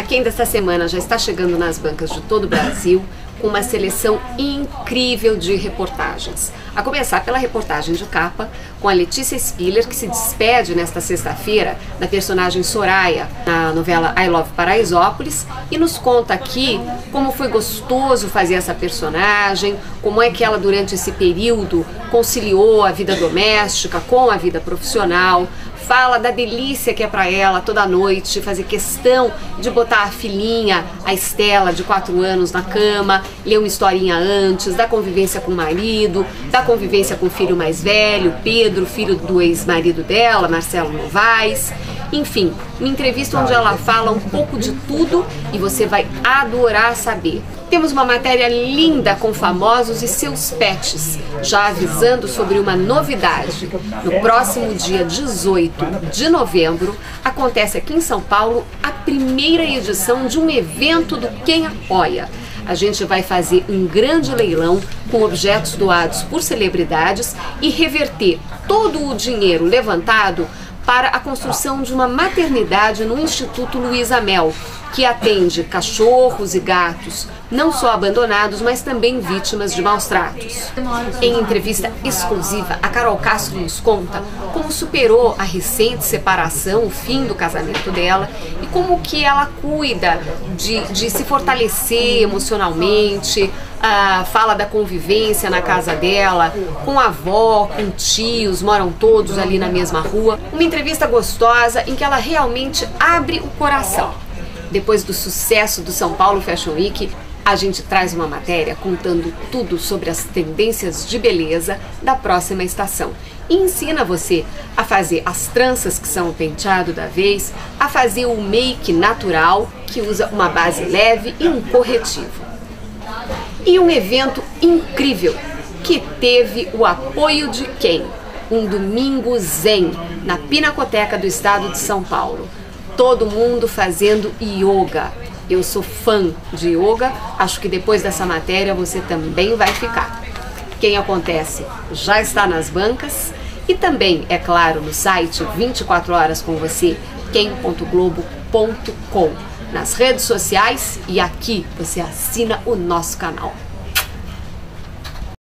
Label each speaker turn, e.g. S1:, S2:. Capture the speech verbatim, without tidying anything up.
S1: Quem desta semana já está chegando nas bancas de todo o Brasil com uma seleção incrível de reportagens. A começar pela reportagem de capa com a Letícia Spiller, que se despede nesta sexta-feira da personagem Soraya na novela I Love Paraisópolis e nos conta aqui como foi gostoso fazer essa personagem, como é que ela durante esse período conciliou a vida doméstica com a vida profissional. Fala da delícia que é para ela toda noite fazer questão de botar a filhinha, a Estela, de quatro anos, na cama, ler uma historinha antes, da convivência com o marido, da convivência com o filho mais velho, Pedro, filho do ex-marido dela, Marcelo Novaes. Enfim, uma entrevista onde ela fala um pouco de tudo e você vai adorar saber. Temos uma matéria linda com famosos e seus pets, já avisando sobre uma novidade. No próximo dia dezoito de novembro, acontece aqui em São Paulo a primeira edição de um evento do Quem Apoia. A gente vai fazer um grande leilão com objetos doados por celebridades e reverter todo o dinheiro levantado para a construção de uma maternidade no Instituto Luísa Mel, que atende cachorros e gatos, não só abandonados, mas também vítimas de maus tratos. Em entrevista exclusiva, a Carol Castro nos conta como superou a recente separação, o fim do casamento dela, e como que ela cuida de, de se fortalecer emocionalmente. Ah, fala da convivência na casa dela, com a avó, com tios, moram todos ali na mesma rua. Uma entrevista gostosa em que ela realmente abre o coração. Depois do sucesso do São Paulo Fashion Week, a gente traz uma matéria contando tudo sobre as tendências de beleza da próxima estação. E ensina você a fazer as tranças, que são o penteado da vez, a fazer o make natural, que usa uma base leve e um corretivo. E um evento incrível, que teve o apoio de quem? Um domingo zen, na Pinacoteca do Estado de São Paulo. Todo mundo fazendo yoga. Eu sou fã de yoga, acho que depois dessa matéria você também vai ficar. Quem acontece já está nas bancas e também, é claro, no site vinte e quatro horas com você, quem ponto globo ponto com, nas redes sociais, e aqui você assina o nosso canal.